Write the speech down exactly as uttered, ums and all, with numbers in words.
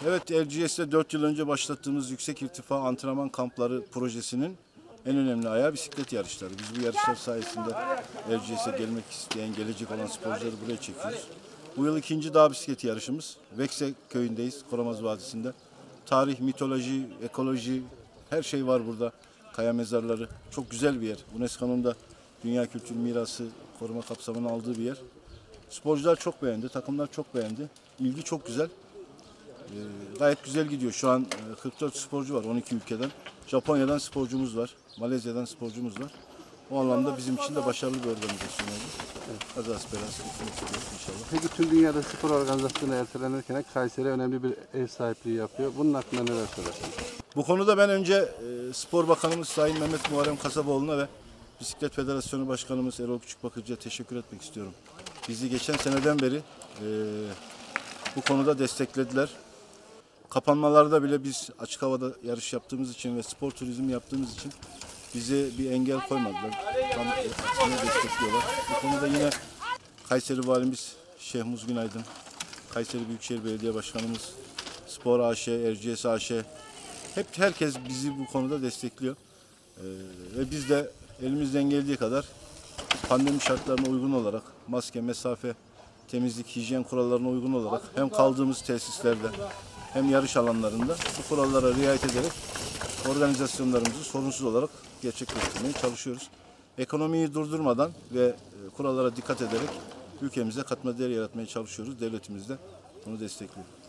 Evet, L G S'te dört yıl önce başlattığımız yüksek irtifa antrenman kampları projesinin en önemli ayağı bisiklet yarışları. Biz bu yarışlar sayesinde L G S'e gelmek isteyen, gelecek olan sporcuları buraya çekiyoruz. Bu yıl ikinci dağ bisikleti yarışımız. Vekse köyündeyiz, Koramaz Vadisi'nde. Tarih, mitoloji, ekoloji, her şey var burada. Kaya mezarları, çok güzel bir yer. UNESCO'nun da Dünya Kültür Mirası koruma kapsamına aldığı bir yer. Sporcular çok beğendi, takımlar çok beğendi. İlgi çok güzel. Ee, gayet güzel gidiyor. Şu an kırk dört sporcu var on iki ülkeden. Japonya'dan sporcumuz var. Malezya'dan sporcumuz var. O anlamda bizim için de başarılı bir organizasyon oldu. Evet. Kazası belası inşallah. Peki tüm dünyada spor organizasyonu ertelenirken Kayseri önemli bir ev sahipliği yapıyor. Bunun hakkında neler söylersiniz? Bu konuda ben önce e, Spor Bakanımız Sayın Mehmet Muharrem Kasaboğlu'na ve Bisiklet Federasyonu Başkanımız Erol Küçükbakırcı'ya teşekkür etmek istiyorum. Bizi geçen seneden beri e, bu konuda desteklediler. Kapanmalarda bile biz açık havada yarış yaptığımız için ve spor turizmi yaptığımız için bize bir engel koymadılar. Tam aksine destekliyorlar. Bu konuda yine Kayseri Valimiz Şeyh Muz Günaydın, Kayseri Büyükşehir Belediye Başkanımız, Spor A Ş, R G S A Ş, hep herkes bizi bu konuda destekliyor. Ee, ve biz de elimizden geldiği kadar pandemi şartlarına uygun olarak maske, mesafe, temizlik, hijyen kurallarına uygun olarak hem kaldığımız tesislerde hem yarış alanlarında bu kurallara riayet ederek organizasyonlarımızı sorunsuz olarak gerçekleştirmeye çalışıyoruz. Ekonomiyi durdurmadan ve kurallara dikkat ederek ülkemize katma değer yaratmaya çalışıyoruz. Devletimiz de bunu destekliyor.